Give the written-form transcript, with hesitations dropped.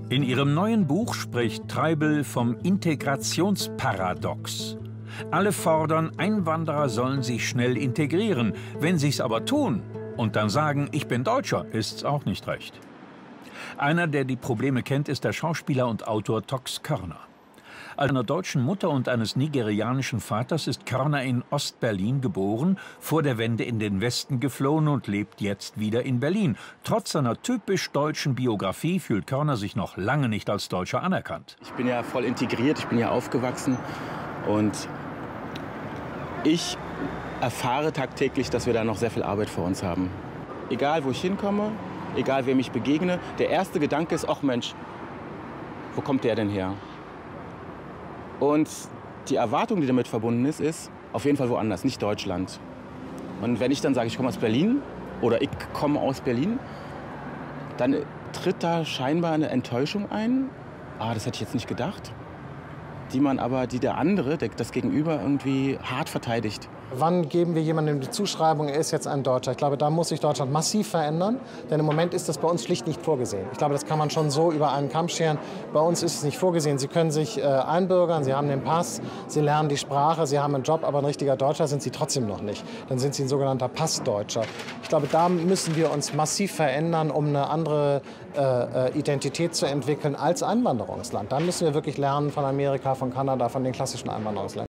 In ihrem neuen Buch spricht Treibel vom Integrationsparadox. Alle fordern, Einwanderer sollen sich schnell integrieren. Wenn sie's aber tun und dann sagen, ich bin Deutscher, ist's auch nicht recht. Einer, der die Probleme kennt, ist der Schauspieler und Autor Tox Körner. Einer deutschen Mutter und eines nigerianischen Vaters ist Körner in Ostberlin geboren, vor der Wende in den Westen geflohen und lebt jetzt wieder in Berlin. Trotz seiner typisch deutschen Biografie fühlt Körner sich noch lange nicht als Deutscher anerkannt. Ich bin ja voll integriert, ich bin ja aufgewachsen und ich erfahre tagtäglich, dass wir da noch sehr viel Arbeit vor uns haben. Egal, wo ich hinkomme, egal, wem ich begegne, der erste Gedanke ist, ach Mensch, wo kommt der denn her? Und die Erwartung, die damit verbunden ist auf jeden Fall woanders, nicht Deutschland. Und wenn ich dann sage, ich komme aus Berlin oder ich komme aus Berlin, dann tritt da scheinbar eine Enttäuschung ein. Ah, das hätte ich jetzt nicht gedacht. Die der andere, das Gegenüber, irgendwie hart verteidigt. Wann geben wir jemandem die Zuschreibung, er ist jetzt ein Deutscher? Ich glaube, da muss sich Deutschland massiv verändern, denn im Moment ist das bei uns schlicht nicht vorgesehen. Ich glaube, das kann man schon so über einen Kamm scheren. Bei uns ist es nicht vorgesehen. Sie können sich einbürgern, Sie haben den Pass, Sie lernen die Sprache, Sie haben einen Job, aber ein richtiger Deutscher sind Sie trotzdem noch nicht. Dann sind Sie ein sogenannter Passdeutscher. Ich glaube, da müssen wir uns massiv verändern, um eine andere Identität zu entwickeln als Einwanderungsland. Dann müssen wir wirklich lernen von Amerika, von Kanada, von den klassischen Einwanderungsländern.